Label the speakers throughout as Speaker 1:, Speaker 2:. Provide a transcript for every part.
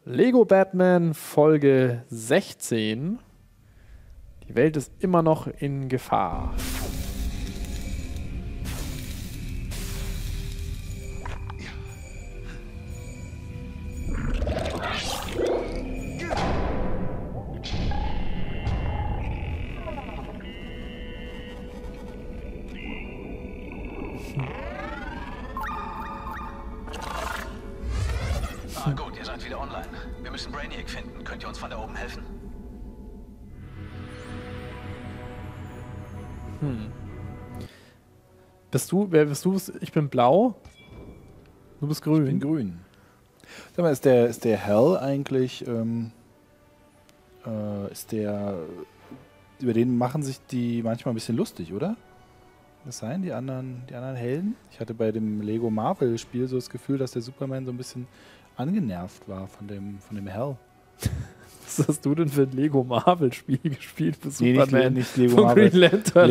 Speaker 1: Lego Batman Folge 16. Die Welt ist immer noch in Gefahr.
Speaker 2: Gut, ihr seid wieder online. Wir müssen Brainiac finden. Könnt ihr uns von da oben helfen?
Speaker 1: Wer bist du? Ich bin blau. Du bist grün.
Speaker 3: Ich bin grün. Sag mal, ist der Hell eigentlich, über den machen sich die manchmal ein bisschen lustig, oder? Das sein, die anderen Helden? Ich hatte bei dem Lego Marvel-Spiel so das Gefühl, dass der Superman so ein bisschen angenervt war von dem Hell.
Speaker 1: Was hast du denn für ein Lego Marvel-Spiel gespielt für
Speaker 3: Nee,
Speaker 1: Superman?
Speaker 3: nicht Lego
Speaker 1: von
Speaker 3: Marvel.
Speaker 1: Green Lantern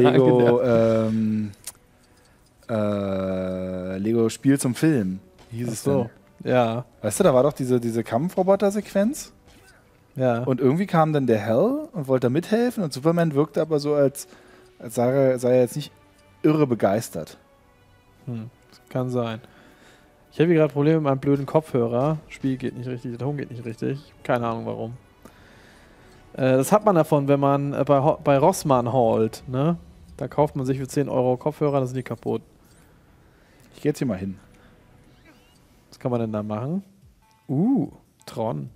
Speaker 3: Lego Spiel zum Film. Wie hieß es
Speaker 1: so.
Speaker 3: denn?
Speaker 1: Ja.
Speaker 3: Weißt du, da war doch diese Kampfroboter-Sequenz.
Speaker 1: Ja.
Speaker 3: Und irgendwie kam dann der Hell und wollte da mithelfen und Superman wirkte aber so, als sei er jetzt nicht irre begeistert.
Speaker 1: Das kann sein. Ich habe hier gerade Probleme mit meinem blöden Kopfhörer. Spiel geht nicht richtig, der Ton geht nicht richtig. Keine Ahnung warum. Das hat man davon, wenn man bei Rossmann holt. Ne? Da kauft man sich für 10 Euro Kopfhörer, dann sind die kaputt.
Speaker 3: Ich gehe jetzt hier mal hin.
Speaker 1: Was kann man denn da machen? Tron.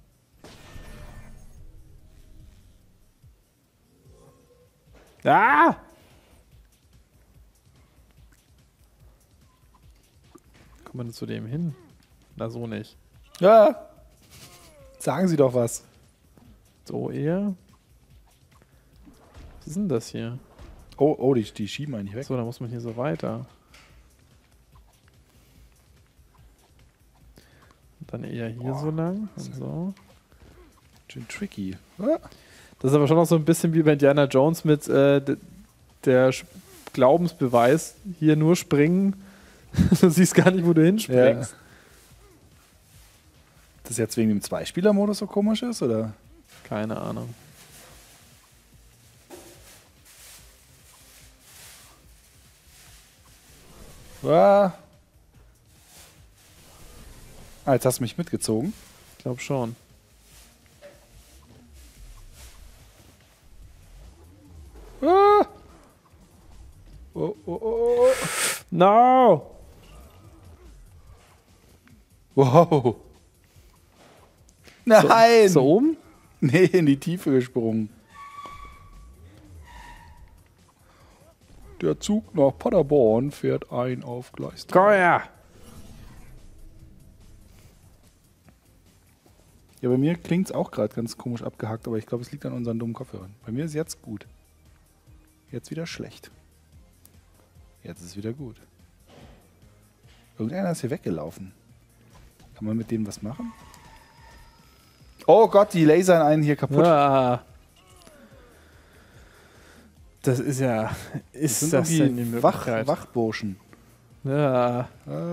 Speaker 1: Ah! Kommt man denn zu dem hin? Na, so nicht.
Speaker 3: Ja. Sagen Sie doch was.
Speaker 1: So eher. Was ist denn das hier?
Speaker 3: Oh, die schieben eigentlich weg.
Speaker 1: So, da muss man hier so weiter. Und dann eher hier so lang und so.
Speaker 3: Schön tricky.
Speaker 1: Das ist aber schon noch so ein bisschen wie bei Indiana Jones mit der Glaubensbeweis. Hier nur springen. Du siehst gar nicht, wo du hinspringst.
Speaker 3: Ja. Das jetzt wegen dem Zweispieler-Modus so komisch ist, oder?
Speaker 1: Keine Ahnung.
Speaker 3: Jetzt hast du mich mitgezogen.
Speaker 1: Ich glaube schon.
Speaker 3: Oh.
Speaker 1: No!
Speaker 3: Wow. Nein!
Speaker 1: So oben?
Speaker 3: Nee, in die Tiefe gesprungen. Der Zug nach Paderborn fährt ein auf Gleis 3.
Speaker 1: Komm her!
Speaker 3: Ja, bei mir klingt es auch gerade ganz komisch abgehackt, aber ich glaube, es liegt an unseren dummen Kopfhörern. Bei mir ist jetzt gut. Jetzt wieder schlecht. Jetzt ist es wieder gut. Irgendeiner ist hier weggelaufen. Kann man mit dem was machen? Oh Gott, die lasern einen hier kaputt.
Speaker 1: Ah. Das ist ja... Ist das denn die Möglichkeit?
Speaker 3: Wachburschen.
Speaker 1: Ja.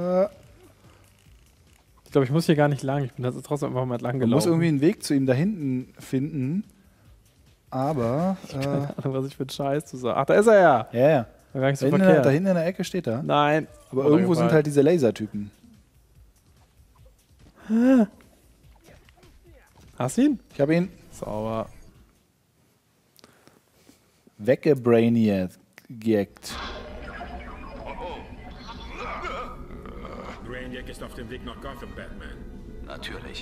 Speaker 1: Ich glaube, ich muss hier gar nicht lang. Ich bin also trotzdem einfach mal entlang
Speaker 3: Man
Speaker 1: gelaufen.
Speaker 3: muss irgendwie einen Weg zu ihm da hinten finden. Aber...
Speaker 1: Keine Ahnung, was ich für einen Scheiß zu sagen. Ach, da ist er ja.
Speaker 3: Ja.
Speaker 1: War gar nicht so
Speaker 3: Da
Speaker 1: verkehrt.
Speaker 3: hinten in der Ecke steht er.
Speaker 1: Nein.
Speaker 3: Aber irgendwo sind halt diese Lasertypen.
Speaker 1: Hast du ihn?
Speaker 3: Ich habe ihn
Speaker 1: Sauber.
Speaker 3: weggebrainiert.
Speaker 4: Brainiac ist auf dem Weg nach Gotham, Batman.
Speaker 2: Natürlich.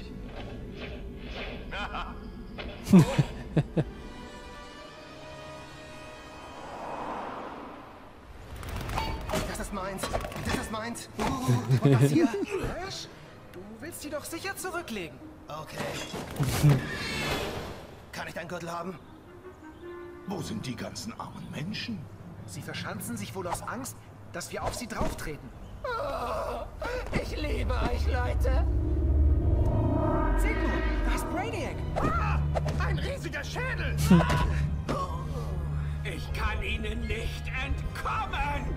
Speaker 5: Das ist meins. Das ist meins. Und das hier? Was? Du willst sie doch sicher zurücklegen. Okay. Kann ich deinen Gürtel haben?
Speaker 6: Wo sind die ganzen armen Menschen?
Speaker 5: Sie verschanzen sich wohl aus Angst, dass wir auf sie drauftreten.
Speaker 7: Ich liebe euch, Leute.
Speaker 5: Seht nur, da ist Brainiac.
Speaker 6: Ein riesiger Schädel!
Speaker 4: Ich kann ihnen nicht entkommen!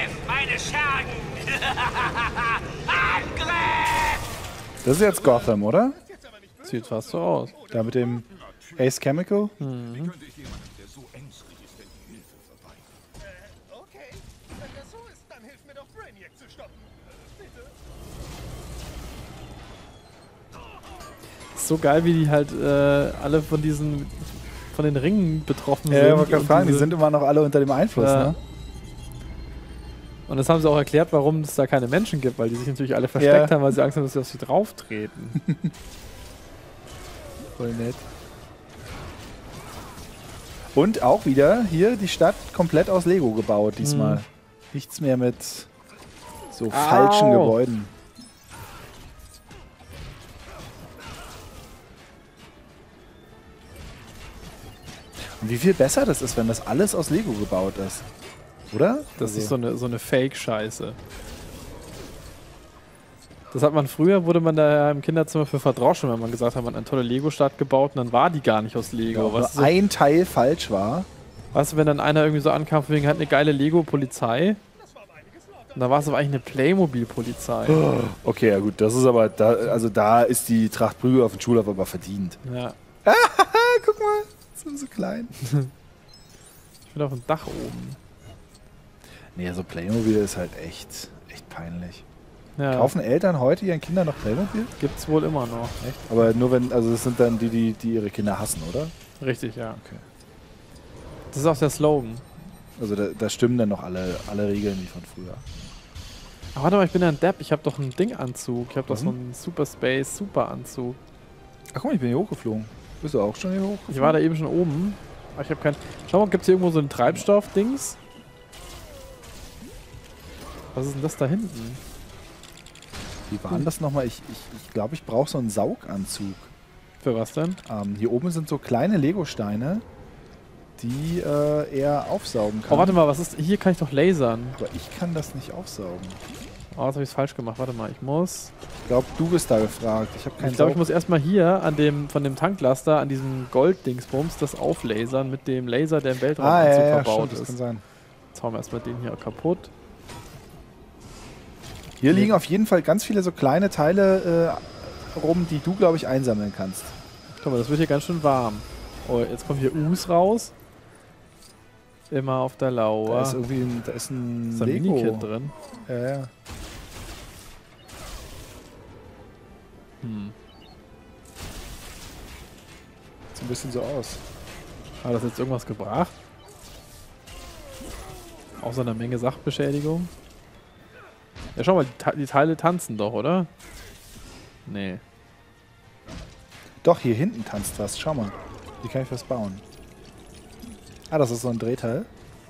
Speaker 4: meine Schergen! Angriff!
Speaker 3: Das ist jetzt Gotham, oder?
Speaker 1: Sieht fast so aus.
Speaker 3: Da mit dem Ace Chemical.
Speaker 6: Könnte ich jemanden, der so ängstlich ist, denn die Hilfe vorbei?
Speaker 5: Okay, wenn das so ist, dann hilf mir doch Brainiac zu stoppen. Bitte.
Speaker 1: Ist so geil, wie die halt alle von den Ringen betroffen
Speaker 3: Ja,
Speaker 1: sind.
Speaker 3: ich wollte gerade
Speaker 1: und
Speaker 3: fragen, die
Speaker 1: diese-
Speaker 3: sind immer noch alle unter dem Einfluss,
Speaker 1: Ja.
Speaker 3: ne?
Speaker 1: Und das haben sie auch erklärt, warum es da keine Menschen gibt, weil die sich natürlich alle versteckt
Speaker 3: Ja.
Speaker 1: haben, weil sie Angst haben, dass sie auf sie drauf treten.
Speaker 3: Voll nett. Und auch wieder hier die Stadt komplett aus Lego gebaut diesmal. Nichts mehr mit so falschen Gebäuden. Und wie viel besser das ist, wenn das alles aus Lego gebaut ist. Oder?
Speaker 1: Das
Speaker 3: Also-
Speaker 1: ist so eine Fake-Scheiße. Das hat man früher, wurde man da im Kinderzimmer für verdroschen, wenn man gesagt hat, man hat eine tolle Lego-Stadt gebaut und dann war die gar nicht aus Lego.
Speaker 3: Ja,
Speaker 1: Weißt
Speaker 3: nur
Speaker 1: du,
Speaker 3: ein Teil falsch war.
Speaker 1: weißt du, wenn dann einer irgendwie so ankam, von wegen hat eine geile Lego-Polizei. Und da war es aber eigentlich eine Playmobil-Polizei.
Speaker 3: Okay, ja gut, das ist aber, da ist die Tracht Prügel auf den Schulhof aber verdient.
Speaker 1: Ja.
Speaker 3: Guck mal, sind so klein.
Speaker 1: Ich bin auf dem Dach oben.
Speaker 3: Nee, so Playmobil ist halt echt peinlich.
Speaker 1: Ja,
Speaker 3: Kaufen Eltern heute ihren Kindern noch Playmobil?
Speaker 1: gibt's wohl immer noch.
Speaker 3: Echt? Aber nur wenn, also das sind dann die ihre Kinder hassen, oder?
Speaker 1: Richtig, ja.
Speaker 3: Okay.
Speaker 1: Das ist auch der Slogan.
Speaker 3: Also da stimmen dann noch alle Regeln wie von früher.
Speaker 1: Aber warte mal, ich bin ja ein Depp. Ich habe doch einen Ding-Anzug. Ich habe doch
Speaker 3: Was
Speaker 1: so einen Super Space Super-Anzug.
Speaker 3: Ach guck mal, ich bin hier hochgeflogen. Bist du auch schon hier hoch?
Speaker 1: Ich war da eben schon oben. Aber ich habe keinen. Schau mal, gibt's hier irgendwo so ein Treibstoff-Dings? Was ist denn das da hinten?
Speaker 3: Wie war denn das nochmal? Ich glaube, ich brauche so einen Sauganzug.
Speaker 1: Für was denn?
Speaker 3: Hier oben sind so kleine Legosteine, die er aufsaugen kann.
Speaker 1: Oh, warte mal, was ist. Hier kann ich doch lasern.
Speaker 3: Aber ich kann das nicht aufsaugen.
Speaker 1: Oh, jetzt habe ich es falsch gemacht. Warte mal, ich muss.
Speaker 3: Ich glaube, du bist da gefragt. Ich habe keinen
Speaker 1: Ich glaube, ich muss erstmal hier von dem Tanklaster, an diesem Gold-Dingsbums, das auflasern mit dem Laser, der im Weltraumanzug verbaut
Speaker 3: stimmt, das kann
Speaker 1: ist.
Speaker 3: sein.
Speaker 1: Jetzt hauen wir erstmal den hier kaputt.
Speaker 3: Hier liegen auf jeden Fall ganz viele so kleine Teile rum, die du, glaube ich, einsammeln kannst.
Speaker 1: Guck mal, das wird hier ganz schön warm. Oh, jetzt kommt hier Us raus. Immer auf der Lauer.
Speaker 3: Da ist irgendwie ein
Speaker 1: Ist da ein
Speaker 3: Lego.
Speaker 1: Minikit drin?
Speaker 3: Ja. Sieht ein bisschen so aus.
Speaker 1: Hat das jetzt irgendwas gebracht? Außer einer Menge Sachbeschädigung? Ja, schau mal, die Teile tanzen doch, oder? Nee.
Speaker 3: Doch, hier hinten tanzt was. Schau mal. Hier kann ich was bauen. Ah, das ist so ein Drehteil.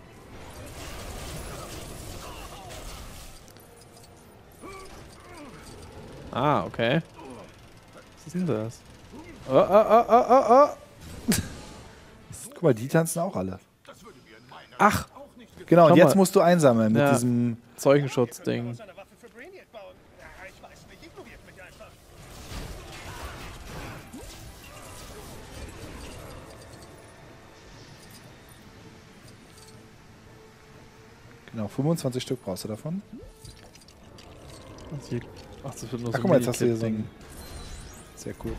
Speaker 1: Ah, okay. Was ist denn das? Oh.
Speaker 3: Guck mal, die tanzen auch alle.
Speaker 1: Ach,
Speaker 3: Genau, und
Speaker 1: Schau
Speaker 3: jetzt
Speaker 1: mal.
Speaker 3: musst du einsammeln mit
Speaker 1: Ja.
Speaker 3: diesem...
Speaker 1: Zeugensschutzding.
Speaker 5: Eine Waffe für Brainiac bauen. Ja, ich weiß nicht, ignoriert mich einfach.
Speaker 3: Genau, 25 Stück brauchst du davon.
Speaker 1: Ach, das wird nur
Speaker 3: Ach,
Speaker 1: so
Speaker 3: guck mal, jetzt hast du hier so
Speaker 1: Minikit-Ding.
Speaker 3: ein... Sehr cool.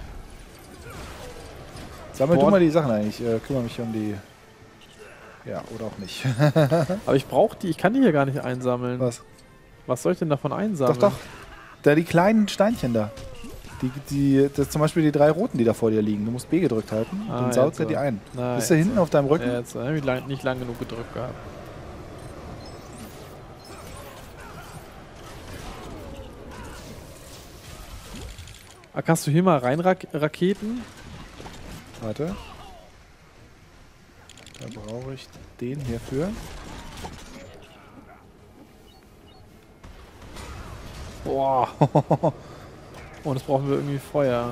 Speaker 3: Sammel du
Speaker 1: Boah.
Speaker 3: mal die Sachen ein. Ich kümmere mich um die... Ja, oder auch nicht.
Speaker 1: Aber ich kann die hier gar nicht einsammeln.
Speaker 3: Was?
Speaker 1: Was soll ich denn davon einsammeln?
Speaker 3: Doch. Da die kleinen Steinchen da. Das ist zum Beispiel die 3 roten, die da vor dir liegen. Du musst B gedrückt halten,
Speaker 1: Ah,
Speaker 3: dann saugt
Speaker 1: jetzt
Speaker 3: er die
Speaker 1: so.
Speaker 3: ein.
Speaker 1: Na,
Speaker 3: Bist du
Speaker 1: jetzt
Speaker 3: hinten
Speaker 1: so.
Speaker 3: auf deinem Rücken?
Speaker 1: Ja, jetzt habe ich nicht lang genug gedrückt gehabt. Ah, kannst du hier mal rein Raketen?
Speaker 3: Warte. Da brauche ich den hierfür.
Speaker 1: Boah. Und jetzt brauchen wir irgendwie Feuer.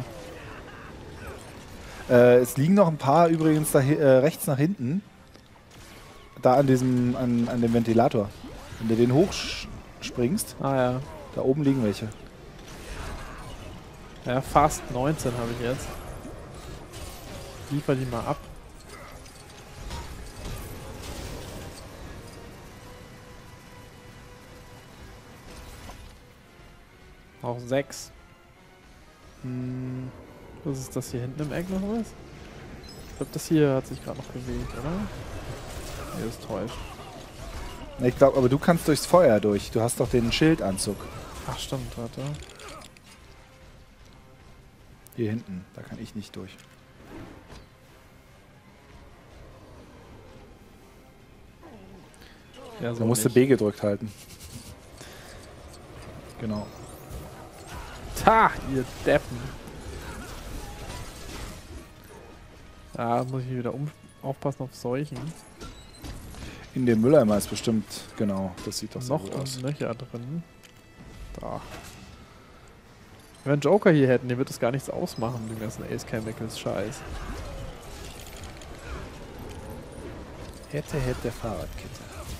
Speaker 3: Es liegen noch ein paar übrigens da rechts nach hinten. Da an dem Ventilator. Wenn du den hochspringst,
Speaker 1: Ah ja.
Speaker 3: da oben liegen welche.
Speaker 1: Ja, fast 19 habe ich jetzt. Liefer die mal ab. Auch 6. Was ist das hier hinten im Eck noch was? Ich glaube, das hier hat sich gerade noch bewegt, oder? Nee, ist täuscht.
Speaker 3: Ich glaube, aber du kannst durchs Feuer durch. Du hast doch den Schildanzug.
Speaker 1: Ach stimmt, warte.
Speaker 3: Hier hinten, da kann ich nicht durch.
Speaker 1: Ja, so
Speaker 3: Da musst du
Speaker 1: nicht.
Speaker 3: B gedrückt halten. Genau.
Speaker 1: Ta, ihr Deppen. Da muss ich wieder aufpassen auf Seuchen.
Speaker 3: In dem Mülleimer ist bestimmt, genau, das sieht doch so
Speaker 1: Noch
Speaker 3: gut aus.
Speaker 1: und Nöcher drin. Da. Wenn wir einen Joker hier hätten, der wird das gar nichts ausmachen mit dem ganzen Ace Chemicals Scheiß.
Speaker 3: Hätte Fahrradkette.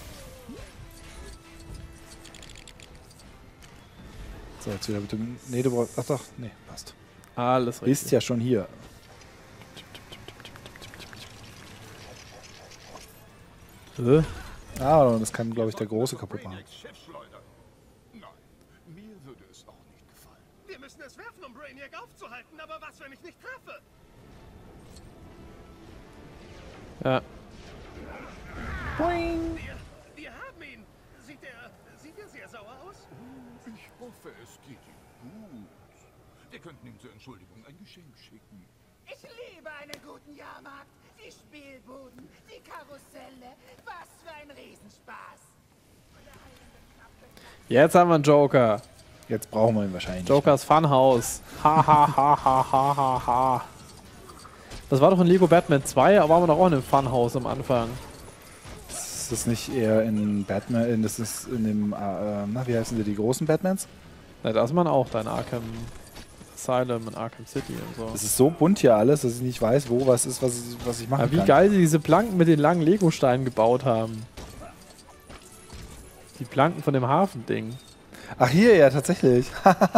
Speaker 3: So, jetzt wieder bitte. Nee, du brauchst. Ach doch, nee, passt.
Speaker 1: Alles richtig.
Speaker 3: Ist ja schon hier. Ah, und das kann, glaube ich, der Große kaputt machen.
Speaker 6: Schiffsschleuder. Nein, mir würde es auch nicht gefallen.
Speaker 5: Wir müssen es werfen, um Brainiac aufzuhalten, aber was, wenn ich nicht treffe?
Speaker 1: Ja.
Speaker 5: Wir haben ihn. Sieht er sehr sauer aus?
Speaker 6: Ich hoffe, es geht ihm gut. Wir könnten ihm zur Entschuldigung ein Geschenk schicken.
Speaker 7: Ich liebe einen guten Jahrmarkt. Die Spielbuden, die Karusselle. Was für ein Riesenspaß.
Speaker 1: Jetzt haben wir einen Joker.
Speaker 3: Jetzt brauchen wir ihn wahrscheinlich.
Speaker 1: Jokers Funhouse. Ha ha ha ha ha ha ha. Das war doch in Lego Batman 2, aber waren wir doch auch in einem Funhouse am Anfang.
Speaker 3: Ist das nicht eher in Batman, das ist in dem, wie heißen die großen Batmans?
Speaker 1: Na, da ist man auch da in Arkham Asylum und Arkham City und so.
Speaker 3: Das ist so bunt hier alles, dass ich nicht weiß, wo was ist, was ich machen
Speaker 1: Ja, wie
Speaker 3: kann.
Speaker 1: geil sie diese Planken mit den langen Lego-Steinen gebaut haben. Die Planken von dem Hafending.
Speaker 3: Ach, hier, ja, tatsächlich.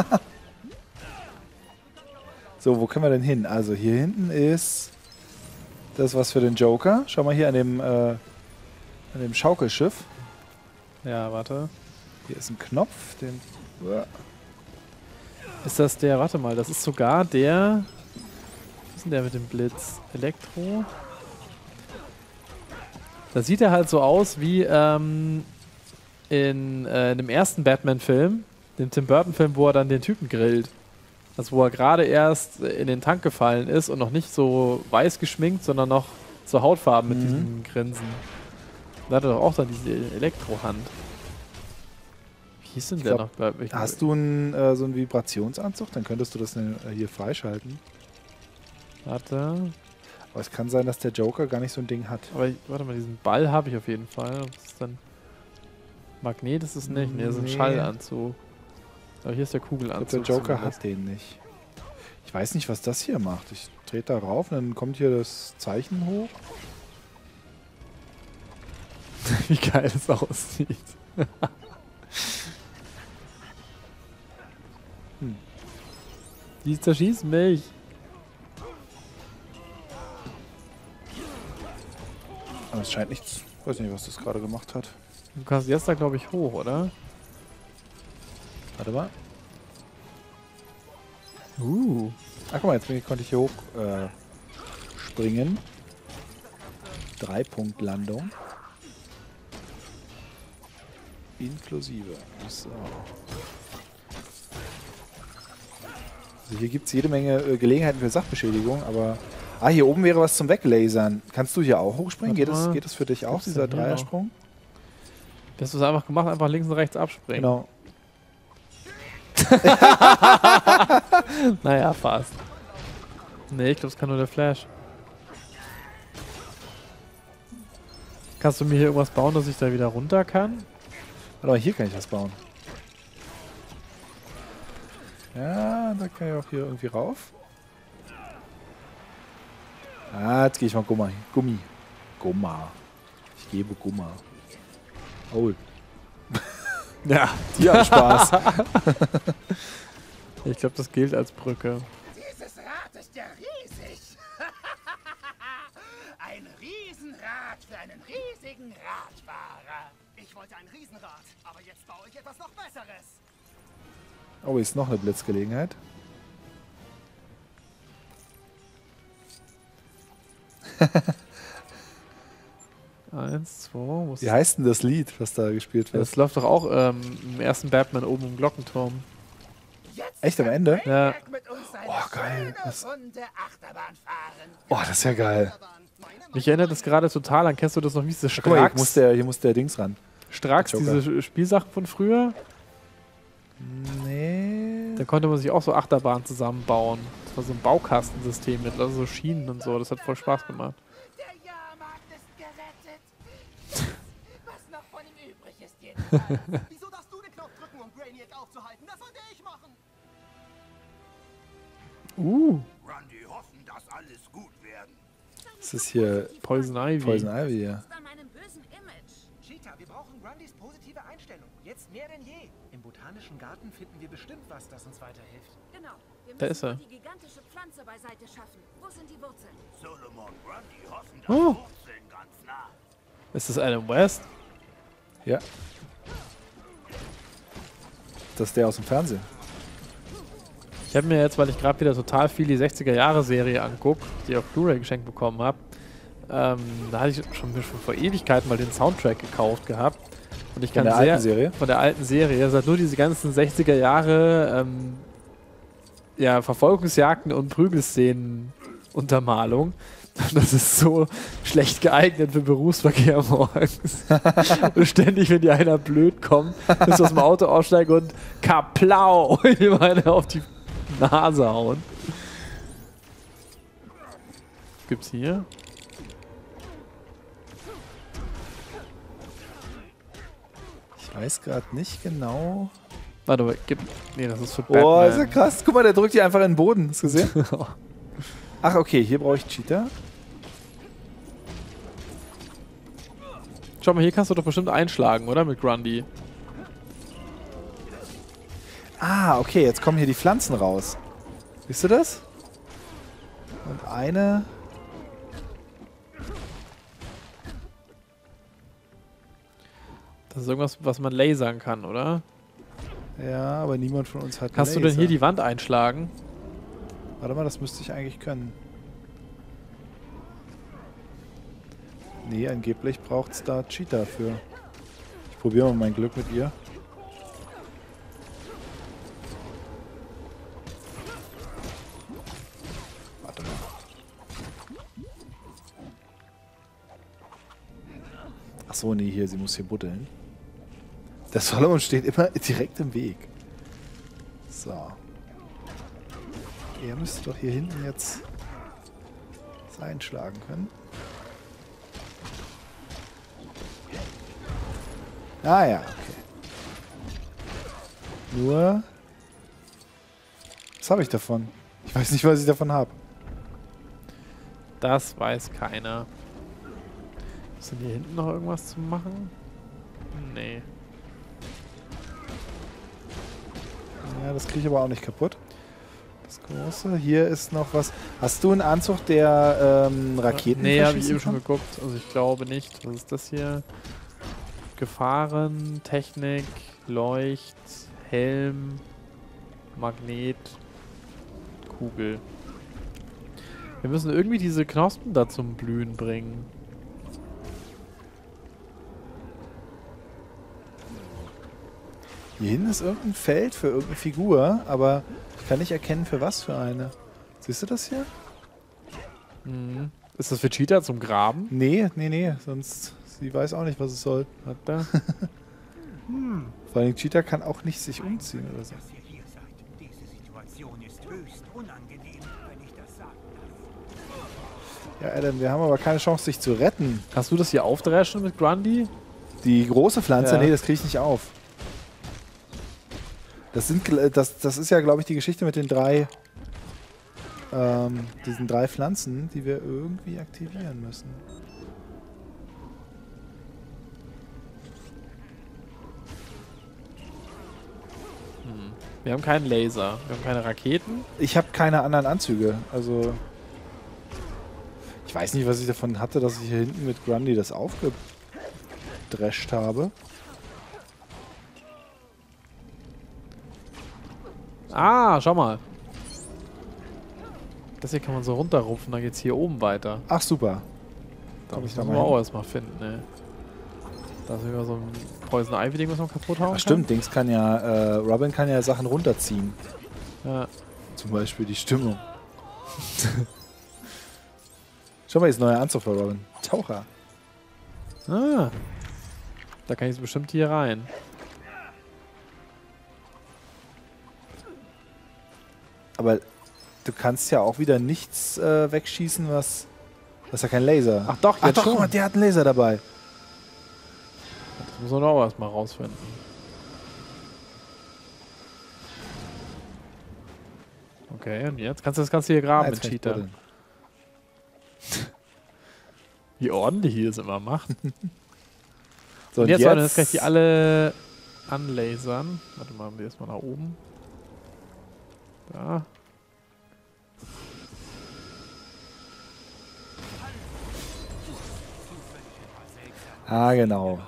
Speaker 3: So, wo können wir denn hin? Also, hier hinten ist das was für den Joker. Schau mal hier an dem Schaukelschiff.
Speaker 1: Ja, warte.
Speaker 3: Hier ist ein Knopf, den...
Speaker 1: Ist das der, warte mal, das ist sogar der... Was ist denn der mit dem Blitz? Elektro? Da sieht er halt so aus wie in dem ersten Batman-Film, dem Tim Burton-Film, wo er dann den Typen grillt. Also wo er gerade erst in den Tank gefallen ist und noch nicht so weiß geschminkt, sondern noch so Hautfarben mit diesem Grinsen. Da hat er doch auch dann diese Elektrohand. Wie hieß denn der noch?
Speaker 3: Hast du so einen Vibrationsanzug? Dann könntest du das hier freischalten.
Speaker 1: Warte.
Speaker 3: Aber es kann sein, dass der Joker gar nicht so ein Ding hat.
Speaker 1: Aber warte mal, diesen Ball habe ich auf jeden Fall. Was ist dann? Magnet ist es nicht. Nee, das ist ein
Speaker 3: Nee.
Speaker 1: Schallanzug. Aber hier ist der
Speaker 3: Ich
Speaker 1: Kugelanzug.
Speaker 3: glaube, der Joker
Speaker 1: zumindest.
Speaker 3: hat den nicht. Ich weiß nicht, was das hier macht. Ich trete da rauf und dann kommt hier das Zeichen hoch.
Speaker 1: Wie geil es aussieht. Die zerschießen mich.
Speaker 3: Aber es scheint nichts. Ich weiß nicht, was das gerade gemacht hat.
Speaker 1: Du kannst jetzt da, glaube ich, hoch, oder?
Speaker 3: Warte mal. Ach, guck mal, jetzt konnte ich hier hoch springen. 3-Punkt-Landung. Inklusive. So. Also hier gibt es jede Menge Gelegenheiten für Sachbeschädigung, aber... Ah, hier oben wäre was zum Weglasern. Kannst du hier auch hochspringen?
Speaker 1: Warte mal.
Speaker 3: Geht das für dich auch,
Speaker 1: Was ist
Speaker 3: dieser
Speaker 1: denn hier noch?
Speaker 3: Dreiersprung?
Speaker 1: Das ist einfach gemacht, einfach links und rechts abspringen.
Speaker 3: Genau.
Speaker 1: Naja, fast. Nee, ich glaube, es kann nur der Flash. Kannst du mir hier irgendwas bauen, dass ich da wieder runter kann?
Speaker 3: Warte mal, hier kann ich was bauen. Ja, da kann ich auch hier irgendwie rauf. Ah, jetzt gehe ich mal Gummi. Gumma. Ich gebe Gumma. Oh.
Speaker 1: Ja.
Speaker 3: Die haben Spaß.
Speaker 1: Ich glaube, das gilt als Brücke.
Speaker 7: Dieses Rad ist ja riesig. Ein Riesenrad für einen riesigen Radfahrer.
Speaker 5: Ich wollte ein Riesenrad, aber jetzt baue ich etwas noch Besseres.
Speaker 3: Oh, ist noch eine Blitzgelegenheit.
Speaker 1: Eins, zwei, wo ist
Speaker 3: Wie heißt denn das Lied, was da gespielt wird?
Speaker 1: das läuft doch auch im ersten Batman oben im Glockenturm.
Speaker 7: Jetzt
Speaker 3: Echt am
Speaker 7: kann
Speaker 3: Ende?
Speaker 1: Ja.
Speaker 7: Brainiac mit uns eine
Speaker 3: Oh, geil.
Speaker 7: schöne
Speaker 3: Das-
Speaker 7: Runde Achterbahn fahren.
Speaker 3: Oh, das ist ja geil.
Speaker 1: Mich erinnert das gerade total an, kennst du das noch, wie diese
Speaker 3: Guck mal,
Speaker 1: Strax?
Speaker 3: hier muss der Dings ran.
Speaker 1: Strax,
Speaker 3: Joker.
Speaker 1: diese Spielsachen von früher?
Speaker 3: Nee.
Speaker 1: Da konnte man sich auch so Achterbahnen zusammenbauen. Das war so ein Baukastensystem mit also so Schienen und so. Das hat voll Spaß gemacht.
Speaker 7: Der Jahrmarkt ist gerettet. Was noch von ihm übrig ist jedenfalls.
Speaker 5: Wieso darfst du den Knopf drücken, um Brainiac aufzuhalten? Das sollte ich machen.
Speaker 6: Grundy hoffen, dass alles gut werden.
Speaker 3: Das ist hier
Speaker 1: Poison Ivy.
Speaker 3: Poison Ivy hier.
Speaker 8: An meinem bösen Image.
Speaker 5: Cheetah, wir brauchen Grundys positive Einstellung. Jetzt mehr denn je. Im Botanischen Garten finden wir bestimmt was, das uns weiterhilft.
Speaker 8: Genau. Wir
Speaker 1: Da
Speaker 8: müssen
Speaker 1: ist er.
Speaker 8: nur die gigantische Pflanze beiseite schaffen. Wo sind die Wurzeln?
Speaker 6: Solomon Grundy hoffen, dass
Speaker 1: Oh.
Speaker 6: Wurzeln ganz nah.
Speaker 1: Ist das Adam West?
Speaker 3: Ja. Das ist der aus dem Fernsehen.
Speaker 1: Ich habe mir jetzt, weil ich gerade wieder total viel die 60er-Jahre-Serie angucke, die ich auf Blu-ray geschenkt bekommen habe, da hatte ich schon vor Ewigkeiten mal den Soundtrack gekauft gehabt. Und ich
Speaker 3: Von
Speaker 1: kann
Speaker 3: der
Speaker 1: sehr,
Speaker 3: alten Serie?
Speaker 1: Von der alten Serie. Es hat nur diese ganzen 60er-Jahre ja, Verfolgungsjagden und Prügelszenen Untermalung. Das ist so schlecht geeignet für Berufsverkehr morgens. Und ständig, wenn dir einer blöd kommt, musst du aus dem Auto aussteigen und kaplau, ihm einer auf die Nase hauen. Was gibt's hier?
Speaker 3: Ich weiß gerade nicht genau.
Speaker 1: Warte mal, nee, das ist für Batman.
Speaker 3: Oh, ist ja krass. Guck mal, der drückt die einfach in den Boden. Hast du gesehen? Ach, okay, hier brauche ich Cheetah.
Speaker 1: Schau mal, hier kannst du doch bestimmt einschlagen, oder? Mit Grundy.
Speaker 3: Ah, okay, jetzt kommen hier die Pflanzen raus. Siehst du das? Und eine...
Speaker 1: Das ist irgendwas, was man lasern kann, oder?
Speaker 3: Ja, aber niemand von uns hat
Speaker 1: Kannst du
Speaker 3: Laser.
Speaker 1: denn hier die Wand einschlagen?
Speaker 3: Warte mal, das müsste ich eigentlich können. Nee, angeblich braucht es da Cheetah für. Ich probiere mal mein Glück mit ihr. Warte mal. Ach so, nee, hier, sie muss hier buddeln. Der Solomon steht immer direkt im Weg. So. Er müsste doch hier hinten jetzt das einschlagen können. Ah ja, okay. Nur... Was habe ich davon? Ich weiß nicht, was ich davon habe.
Speaker 1: Das weiß keiner. Ist denn hier hinten noch irgendwas zu machen? Nee.
Speaker 3: Ja, das kriege ich aber auch nicht kaputt. Das große. Hier ist noch was. Hast du einen Anzug, der Raketen
Speaker 1: Nee, habe ich
Speaker 3: verschießen
Speaker 1: eben schon
Speaker 3: kann?
Speaker 1: geguckt. Also ich glaube nicht. Was ist das hier? Gefahren, Technik, Leucht, Helm, Magnet, Kugel. Wir müssen irgendwie diese Knospen da zum Blühen bringen.
Speaker 3: Hier hinten ist irgendein Feld für irgendeine Figur, aber ich kann nicht erkennen, für was für eine. Siehst du das hier?
Speaker 1: Mhm. Ist das für Cheetah zum Graben?
Speaker 3: Nee, nee, nee. Sonst, sie weiß auch nicht, was es soll.
Speaker 1: Hat der?
Speaker 3: Vor allem Cheetah kann auch nicht sich umziehen oder so.
Speaker 6: Dass ihr hier seid. Diese Situation ist höchst unangenehm, wenn ich das sagen darf.
Speaker 3: Ja, Adam, wir haben aber keine Chance, dich zu retten.
Speaker 1: Hast du das hier aufdreschen mit Grundy?
Speaker 3: Die große Pflanze,
Speaker 1: Ja.
Speaker 3: nee, das kriege ich nicht auf. Das ist ja, glaube ich, die Geschichte mit den diesen drei Pflanzen, die wir irgendwie aktivieren müssen.
Speaker 1: Wir haben keinen Laser. Wir haben keine Raketen.
Speaker 3: Ich habe keine anderen Anzüge, also ich weiß nicht, was ich davon hatte, dass ich hier hinten mit Grundy das aufgedrescht habe.
Speaker 1: Ah, schau mal. Das hier kann man so runterrupfen, dann geht's hier oben weiter.
Speaker 3: Ach, super.
Speaker 1: Das müssen wir auch erstmal finden, ey. Da ist immer so ein Poison Ivy Ding, was man kaputt hauen kann.
Speaker 3: Stimmt, Dings kann ja, Robin kann ja Sachen runterziehen.
Speaker 1: Ja.
Speaker 3: Zum Beispiel die Stimmung. Schau mal, jetzt neuer Anzug für Robin. Taucher.
Speaker 1: Ah. Da kann ich jetzt bestimmt hier rein.
Speaker 3: Aber du kannst ja auch wieder nichts wegschießen, was... Das ist ja kein Laser.
Speaker 1: Ach doch, jetzt schon.
Speaker 3: Guck mal, der hat einen Laser dabei.
Speaker 1: Das muss man auch erstmal rausfinden. Okay, und jetzt kannst du das Ganze hier graben mit Cheater. Wie ordentlich die das immer macht.
Speaker 3: So,
Speaker 1: und jetzt sollen wir jetzt gleich die alle anlasern. Warte mal, wir erstmal nach oben. Da.
Speaker 3: Ah, genau.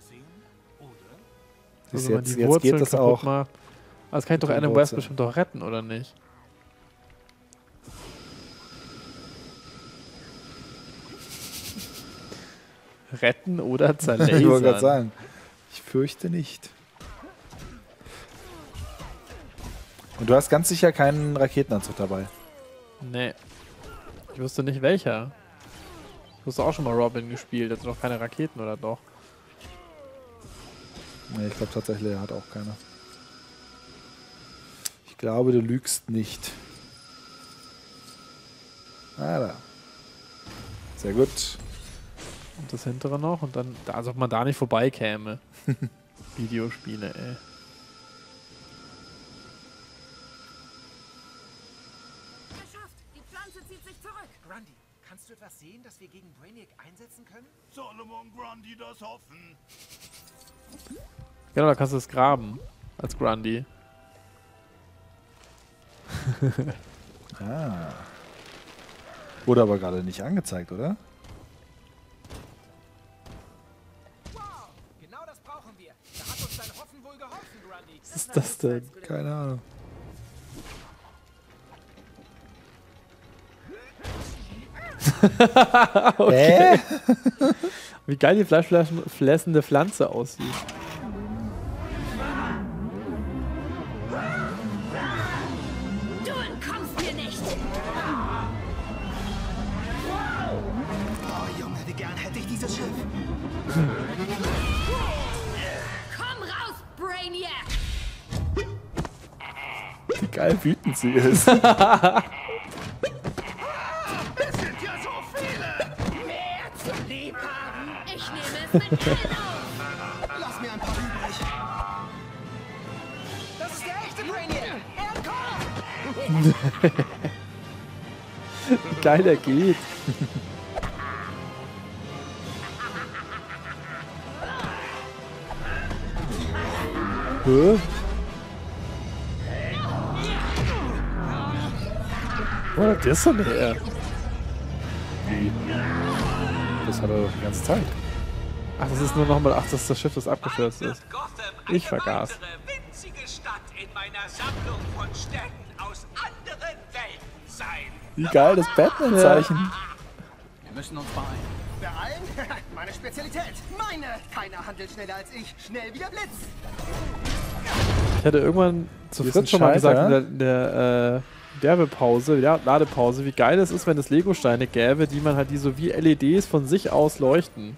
Speaker 1: Also,
Speaker 3: Jetzt geht das auch.
Speaker 1: Macht. Aber das kann ich doch Adam West bestimmt doch retten, oder nicht? Retten oder zerlasern?
Speaker 3: Ich wollte gerade sagen. Ich fürchte nicht. Und du hast ganz sicher keinen Raketenanzug dabei.
Speaker 1: Nee. Ich wusste nicht welcher. Du hast auch schon mal Robin gespielt, hat noch keine Raketen, oder doch?
Speaker 3: Nee, ich glaube tatsächlich, er hat auch keine. Ich glaube, du lügst nicht. Ah, da. Sehr gut.
Speaker 1: Und das hintere noch und dann, als ob man da nicht vorbeikäme. Videospiele, ey.
Speaker 8: Geschafft! Die Pflanze zieht sich zurück.
Speaker 5: Grundy, kannst du etwas sehen, das wir gegen Brainiac einsetzen können?
Speaker 6: Solomon Grundy das hoffen.
Speaker 1: Genau, da kannst du es graben. Als Grundy.
Speaker 3: Ah. Wurde aber gerade nicht angezeigt, oder?
Speaker 5: Wow, genau das brauchen wir. Da hat uns dein Hoffen wohl geholfen, Grundy.
Speaker 1: Was ist das denn?
Speaker 3: Keine Ahnung.
Speaker 1: Okay. Wie geil die fleischfressende Pflanze aussieht.
Speaker 8: Du entkommst mir nicht!
Speaker 5: Oh Junge, wie gern hätte ich dieses Schiff.
Speaker 8: Komm raus, Brainiac!
Speaker 3: Wie geil wütend sie ist.
Speaker 6: Es sind ja so viele.
Speaker 7: Mehr zum Liebhaben.
Speaker 8: Ich nehme es mit allen auf!
Speaker 5: Lass mir ein paar übrig. Das ist der echte Brainiac. Er kommt.
Speaker 1: Wie geil er geht. Hä? Wo hat das denn her?
Speaker 3: Wie? Das hat er doch die ganze Zeit.
Speaker 1: Ach, das ist nur nochmal, ach, das ist das Schiff, das abgestürzt ist. Ich vergaß.
Speaker 4: Winzige Stadt in meiner Sammlung von Städten aus anderen Welten sein.
Speaker 3: Wie geil das Batman-Zeichen.
Speaker 2: Wir müssen uns beeilen.
Speaker 5: Beeilen? Meine Spezialität. Meine. Keiner handelt schneller als ich. Schnell wie der Blitz.
Speaker 1: Ich hatte irgendwann zu
Speaker 3: Hier ist
Speaker 1: Fritz
Speaker 3: ein
Speaker 1: schon mal
Speaker 3: Schalter,
Speaker 1: gesagt, in der Werbepause, der Ladepause, wie geil es ist, wenn es Lego-Steine gäbe, die man halt die so wie LEDs von sich aus leuchten.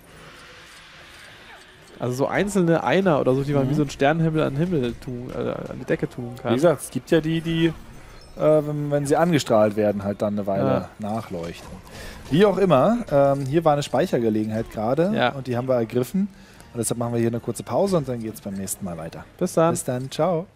Speaker 1: Also so einzelne Einer oder so, die man wie so ein Sternenhimmel an den Himmel tun, an die Decke tun kann.
Speaker 3: Wie gesagt, es gibt ja die wenn sie angestrahlt werden, halt dann eine Weile nachleuchten. Wie auch immer, hier war eine Speichergelegenheit gerade und die haben wir ergriffen. Und deshalb machen wir hier eine kurze Pause und dann geht es beim nächsten Mal weiter.
Speaker 1: Bis dann.
Speaker 3: Bis dann, ciao.